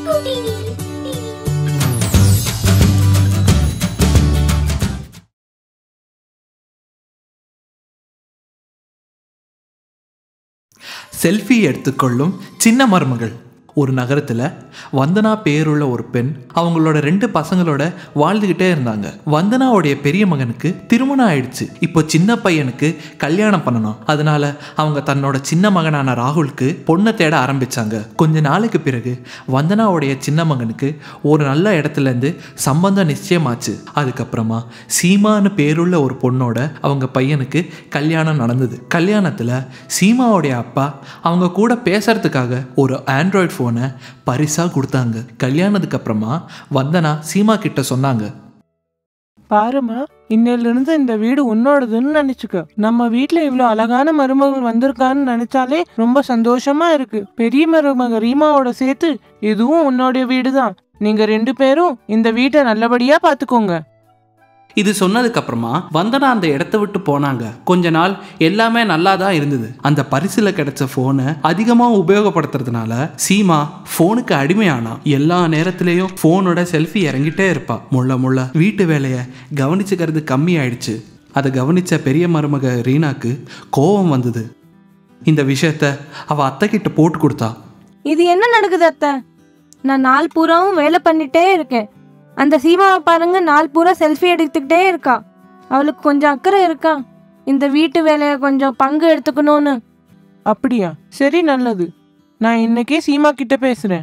Chiku TV. Selfie எடுத்துக்கொள்ளும் சின்ன மருமகள். ஒரு நகரத்தில் வந்தனா பேருள்ள ஒரு பெண் அவங்களோட 2 பசங்களோட வாழ்ந்துக்கிட்டே இருந்தாங்க. வந்தனாவுடைய பெரிய மகனுக்கு திருமணம் ஆயிடுச்சு. இப்போ சின்ன பையனுக்கு கல்யாணம் பண்ணணும். அதனால அவங்க தன்னோட சின்ன மகனான ராகுலுக்கு பொண்ணை தேட ஆரம்பிச்சாங்க. கொஞ்ச நாளைக்கு பிறகு வந்தனாவுடைய சின்ன மகனுக்கு ஒரு நல்ல இடத்துல இருந்து சம்பந்தம் நிச்சயமாச்சு. அதுக்கப்புறமா சீமான்னு பேருள்ள ஒரு பொண்ணோட அவங்க பையனுக்கு கல்யாணம் நடந்தது. கல்யாணத்தில் சீமாவுடைய அப்பா அவங்க கூட பேசுறதுக்காக ஒரு ஆண்ட்ராய்டு ஃபோனை பரிசா கொடுத்தாங்க. கல்யாணத்துக்கு அப்புறமா வந்தனா சீமா கிட்ட சொன்னாங்க, பாருமா, இன்னையிலிருந்து இந்த வீடு உன்னோடதுன்னு நினைச்சுக்க. நம்ம வீட்டுல இவ்வளவு அழகான மருமகள் வந்திருக்கான்னு நினைச்சாலே ரொம்ப சந்தோஷமா இருக்கு. பெரிய மருமக ரீமாவோட சேர்த்து இதுவும் உன்னோட வீடுதான். நீங்க 2 பேரும் இந்த வீட்டை நல்லபடியா பாத்துக்கோங்க. இது சொன்னதுக்கு அப்புறமா வந்தனா அந்த இடத்த விட்டு போனாங்க. கொஞ்ச நாள் எல்லாமே நல்லா தான் இருந்தது. அந்த பரிசுல கிடைச்ச போனை அதிகமா உபயோகப்படுத்துறதுனால சீமா போனுக்கு அடிமையானா. எல்லா நேரத்திலையும் போனோட செல்ஃபி இறங்கிட்டே இருப்பா. முள்ள வீட்டு வேலையை கவனிச்சுக்கிறது கம்மி ஆயிடுச்சு. அதை கவனிச்ச பெரிய மருமக ரீனாக்கு கோபம் வந்தது. இந்த விஷயத்த அவ அத்தை கிட்ட போட்டு கொடுத்தா. இது என்ன நடக்குது அத்தை? நான் நாள் பூராவும் வேலை பண்ணிட்டே இருக்கேன். அந்த சீமாவை பாருங்க, நாள் பூரா செல்ஃபி எடுத்துக்கிட்டே இருக்கா. அவளுக்கு கொஞ்சம் அக்கறை இருக்கா இந்த வீட்டு வேலையை கொஞ்சம் பங்கு எடுத்துக்கணும்னு? அப்படியா? சரி, நல்லது. நான் இன்னைக்கே சீமா கிட்ட பேசுறேன்.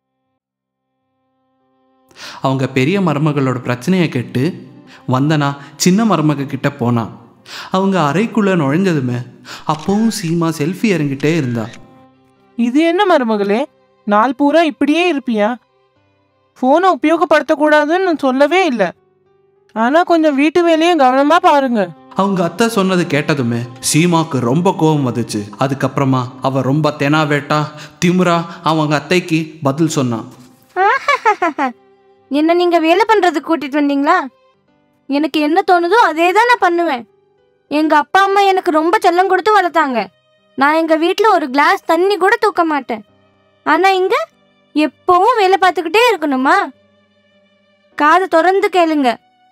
அவங்க பெரிய மருமகளோட பிரச்சனையை கேட்டு வந்தனா சின்ன மருமக கிட்ட போனா. அவங்க அறைக்குள்ள நுழைஞ்சதுமே அப்பவும் சீமா செல்ஃபி இறங்கிட்டே இருந்தா. இது என்ன மருமகளே, நாள் பூரா இப்படியே இருப்பியா? போனை உபயோகப்படுத்தக்கூடாதுன்னு சொல்லவே இல்லை. ஆனா கொஞ்சம் வீட்டு வேலையும் கவனமா பாருங்க. அவங்க அத்தை சொன்னது கேட்டதுமே சீமாக்கு ரொம்ப கோபம் வந்துச்சு. அதுக்கப்புறமா அவ ரொம்ப தெனாவேட்டா திமுறா அவங்க அத்தைக்கு பதில் சொன்னான். என்ன நீங்க வேலை பண்றதுக்கு கூட்டிட்டு வந்தீங்களா? எனக்கு என்ன தோணுதோ அதே தான் நான் பண்ணுவேன். எங்க அப்பா அம்மா எனக்கு ரொம்ப செல்லம் கொடுத்து வளர்த்தாங்க. நான் எங்க வீட்டுல ஒரு கிளாஸ் தண்ணி கூட தூக்க மாட்டேன். ஆனா இங்க எப்பவும் வேலை பார்த்துக்கிட்டே இருக்கணுமா? காதை திறந்து கேளுங்க.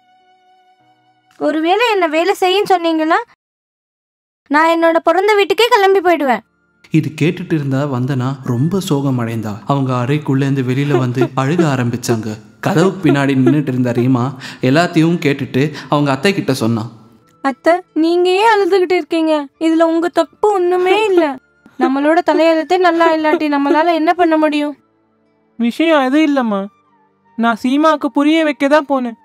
ஒருவேளை என்ன வேலை செய்யன்னு சொன்னீங்கன்னா நான் என்னோட பிறந்த வீட்டுக்கே கிளம்பி போயிடுவேன். இது கேட்டுட்டு இருந்தா வந்தனா ரொம்ப சோகம் அடைந்தா. அவங்க அறைக்குள்ளேருந்து வெளியில வந்து அழுக ஆரம்பிச்சாங்க. கதவுக்கு பின்னாடி நின்றுட்டு இருந்த ரீமா எல்லாத்தையும் கேட்டுட்டு அவங்க அத்தை கிட்ட சொன்னான். அத்தை, நீங்க ஏன் அழுதுகிட்டு இருக்கீங்க? இதுல உங்க தப்பு ஒண்ணுமே இல்ல. நம்மளோட தலையெழுத்தே நல்லா இல்லாட்டி நம்மளால என்ன பண்ண முடியும்? விஷயம் அது இல்லம்மா. நான் சீமாக்கு புரிய வைக்க தான் போனேன்.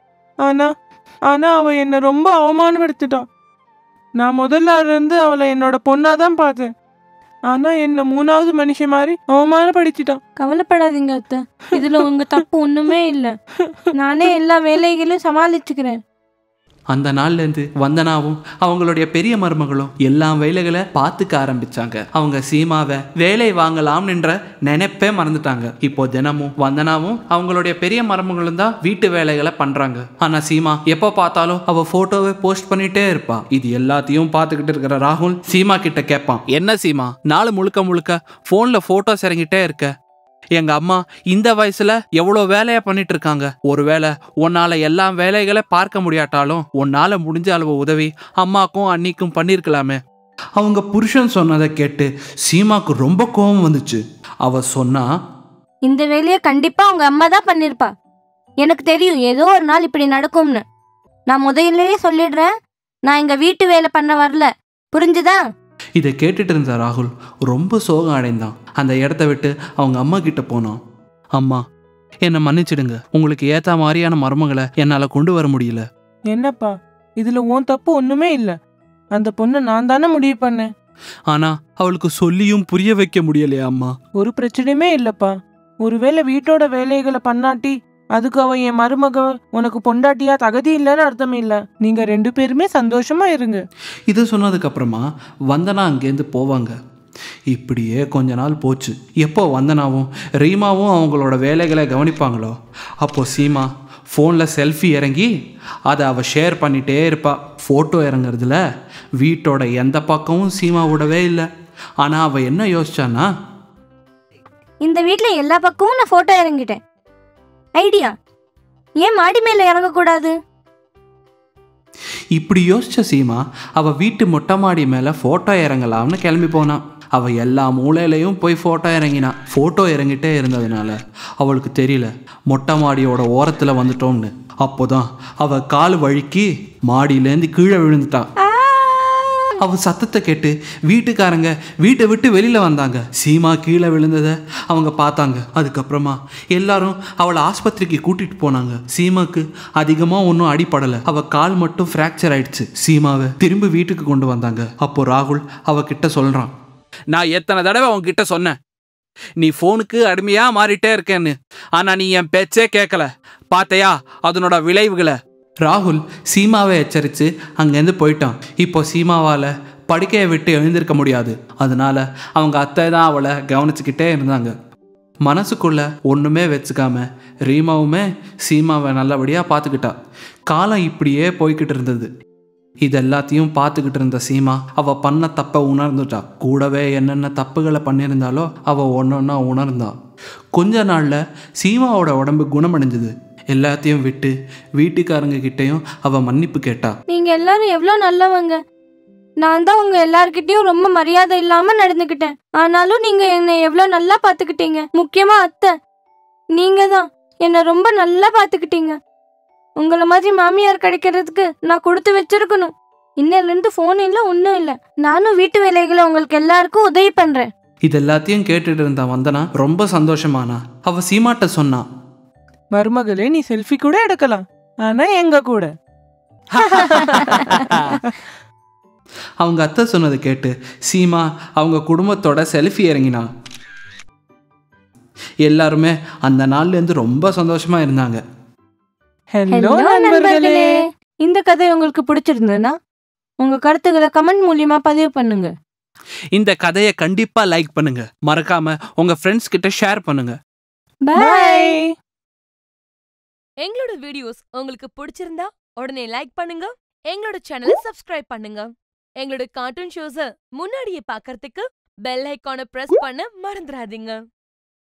ஆனா அவ என்னை ரொம்ப அவமானப்படுத்திட்டான். நான் முதல்ல இருந்து அவளை என்னோட பொண்ணாதான் பார்த்தேன். ஆனா என்ன 3வது மனுஷன் மாதிரி அவமானப்படுத்திட்டான். கவலைப்படாதீங்க அத்தை, இதுல உங்க தப்பு ஒண்ணுமே இல்ல. நானே எல்லா வேலைகளையும் சமாளிச்சுக்கிறேன். அந்த நாள்லேருந்து வந்தனாவும் அவங்களுடைய பெரிய மருமகளும் எல்லா வேலைகளை பார்த்துக்க ஆரம்பிச்சாங்க. அவங்க சீமாவை வேலை வாங்கலாம்ன்ற நினைப்பே மறந்துட்டாங்க. இப்போ தினமும் வந்தனாவும் அவங்களுடைய பெரிய மருமகளும் தான் வீட்டு வேலைகளை பண்றாங்க. ஆனா சீமா எப்போ பார்த்தாலும் அவ போட்டோவை போஸ்ட் பண்ணிட்டே இருப்பா. இது எல்லாத்தையும் பார்த்துக்கிட்டு இருக்கிற ராகுல் சீமா கிட்ட கேட்பான், என்ன சீமா நாள் முழுக்க போன்ல போட்டோஸ் இறங்கிட்டே இருக்க? எங்க அம்மா இந்த வயசுல எவ்வளவு வேலையா பண்ணிட்டு இருக்காங்க. ஒருவேளை உன்னால எல்லா வேலைகளை பார்க்க முடியாட்டாலும் உன்னால முடிஞ்ச அளவு உதவி அம்மாக்கும் அண்ணிக்கும் பண்ணிருக்கலாமே. அவங்க புருஷன் சொன்னதை கேட்டு சீமாக்கு ரொம்ப கோபம் வந்துச்சு. அவ சொன்னா, இந்த வேலையை கண்டிப்பா உங்க அம்மா தான் பண்ணிருப்பா. எனக்கு தெரியும் ஏதோ ஒரு நாள் இப்படி நடக்கும்னு. நான் முதல்லயே சொல்லிடுறேன், நான் எங்க வீட்டு வேலை பண்ண வரல, புரிஞ்சுதா? இதை கேட்டுட்டு இருந்த ராகுல் ரொம்ப சோகம் அடைந்தான். அந்த இடத்த விட்டு அவங்க அம்மா கிட்ட போனான். அம்மா, என்னை மன்னிச்சிடுங்க. உங்களுக்கு ஏத்த மாதிரியான மருமகளை என்னால கொண்டு வர முடியல. என்னப்பா, இதுல உன் தப்பு ஒண்ணுமே இல்ல. அந்த பொண்ணை நான் தானே முடிவு பண்ணேன். ஆனா அவளுக்கு சொல்லியும் புரிய வைக்க முடியலையா அம்மா? ஒரு பிரச்சனையுமே இல்லப்பா. ஒருவேளை வீட்டோட வேலைகளை பண்ணாட்டி அதுக்கு அவ என் மருமக உனக்கு பொண்டாட்டியா தகுதி இல்லைன்னு அர்த்தம் இல்ல. நீங்க 2 பேருமே சந்தோஷமா இருங்க. இது சொன்னதுக்கு அப்புறமா வந்தனா அங்கேருந்து போவாங்க. இப்படியே கொஞ்ச நாள் போச்சு. எப்போ வந்தனாவும் ரீமாவும் அவங்களோட வேலைகளை கவனிப்பாங்களோ அப்போ சீமா ஃபோனில் செல்ஃபி இறங்கி அதை அவள் ஷேர் பண்ணிகிட்டே இருப்பா. ஃபோட்டோ இறங்குறதுல வீட்டோட எந்த பக்கமும் சீமா விடவே இல்லை. ஆனால் அவள் என்ன யோசிச்சான்னா, இந்த வீட்ல எல்லா பக்கமும் நான் போட்டோ இறங்கிட்டேன். ஐடியா, ஏன் மாடி மேல இறங்கக்கூடாது? இப்படி யோசிச்ச சீமா அவ வீட்டு மொட்டை மாடி மேல போட்டோ இறங்கலாம்னு கிளம்பி போனான். அவ எல்லா மூலையிலையும் போய் போட்டோ இறங்கினா. போட்டோ இறங்கிட்டே இருந்ததுனால அவளுக்கு தெரியல மொட்டை மாடியோட ஓரத்துல வந்துட்டோம்னு. அப்போதான் அவ கால் வழுக்கி மாடியிலேருந்து கீழே விழுந்துட்டான். அவ சத்தத்தை கேட்டு வீட்டுக்காரங்க வீட்டை விட்டு வெளியில வந்தாங்க. சீமா கீழே விழுந்ததை அவங்க பார்த்தாங்க. அதுக்கப்புறமா எல்லாரும் அவளை ஆஸ்பத்திரிக்கு கூட்டிட்டு போனாங்க. சீமாக்கு அதிகமா ஒன்றும் அடிப்படலை. அவ கால் மட்டும் ஃப்ராக்சர் ஆயிடுச்சு. சீமாவை திரும்பி வீட்டுக்கு கொண்டு வந்தாங்க. அப்போ ராகுல் அவகிட்ட சொல்றான், நான் எத்தனை தடவை உன்கிட்ட சொன்னேன் நீ ஃபோனுக்கு அடிமையா மாறிட்டே இருக்கேன்னு, ஆனா நீ என் பேச்சே கேட்கல. பார்த்தையா அதனோட விளைவுகளை? ராகுல் சீமாவை எச்சரித்து அங்கேருந்து போயிட்டான். இப்போ சீமாவால் படுக்கையை விட்டு எழுந்திருக்க முடியாது. அதனால அவங்க அத்தை தான் அவளை கவனிச்சுக்கிட்டே இருந்தாங்க. மனசுக்குள்ள ஒன்றுமே வச்சுக்காம ரீமாவுமே சீமாவை நல்லபடியாக பார்த்துக்கிட்டா. காலம் இப்படியே போய்கிட்டு இருந்தது. இது எல்லாத்தையும் பார்த்துக்கிட்டு இருந்த சீமா அவள் பண்ண தப்பை உணர்ந்துட்டா. கூடவே என்னென்ன தப்புகளை பண்ணியிருந்தாலோ அவள் ஒன்றொன்னா உணர்ந்தா. கொஞ்ச நாளில் சீமாவோட உடம்பு குணமடைஞ்சது. எல்லாத்தையும் விட்டு வீட்டுக்காரங்க கிட்டையும் அவ மன்னிப்பு கேட்டா. நீங்க எல்லாரும் எவ்வளோ நல்லவங்க. நான் தான் உங்க எல்லார்கிட்டயும் ரொம்ப மரியாதை இல்லாம நடந்துக்கிட்டேன். ஆனாலும் நீங்க என்னை எவ்வளோ நல்லா பார்த்துக்கிட்டீங்க. முக்கியமா அத்தை, நீங்க தான் என்னை ரொம்ப நல்லா பார்த்துக்கிட்டீங்க. உங்களை மாதிரி மாமியார் கிடைக்கிறதுக்கு நான் கொடுத்து வச்சிருக்கணும். இன்னிலிருந்து ஃபோன் இல்லை, ஒன்றும் இல்லை. நானும் வீட்டு வேலைகளை உங்களுக்கு எல்லாருக்கும் உதவி பண்றேன். இது எல்லாத்தையும் கேட்டுட்டு இருந்தா வந்தனா ரொம்ப சந்தோஷமானா. அவ சீமாட்ட சொன்னா, மருமகளே, நீ செல்ஃபி கூட எடுக்கலாம், ஆனா எங்க கூட. அவங்க அத்தை சொன்னதை கேட்டு சீமா அவங்க குடும்பத்தோட செல்ஃபி இறங்கினா. எல்லாருமே அந்த நாள்ல இருந்து ரொம்ப சந்தோஷமா இருந்தாங்க. ஹலோ நண்பர்களே, இந்த கதை உங்களுக்கு பிடிச்சிருந்ததுன்னா உங்க கருத்துக்களை கமெண்ட் மூலியமா பதிவு பண்ணுங்க. இந்த கதையை கண்டிப்பா லைக் பண்ணுங்க. மறக்காம உங்க ஃப்ரெண்ட்ஸ் கிட்ட ஷேர் பண்ணுங்க. பை. எங்களோட வீடியோஸ் உங்களுக்கு பிடிச்சிருந்தா உடனே லைக் பண்ணுங்க. எங்களோட சேனலை சப்ஸ்கிரைப் பண்ணுங்க. எங்களோட கார்ட்டூன் ஷோஸ முன்னாடியே பார்க்கறதுக்கு பெல் ஐகானை பிரஸ் பண்ண மறந்துடாதீங்க.